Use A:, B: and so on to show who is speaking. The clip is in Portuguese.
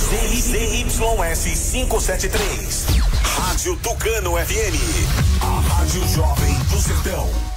A: ZYS 573. Rádio Tucano FM. A Rádio Jovem do Sertão.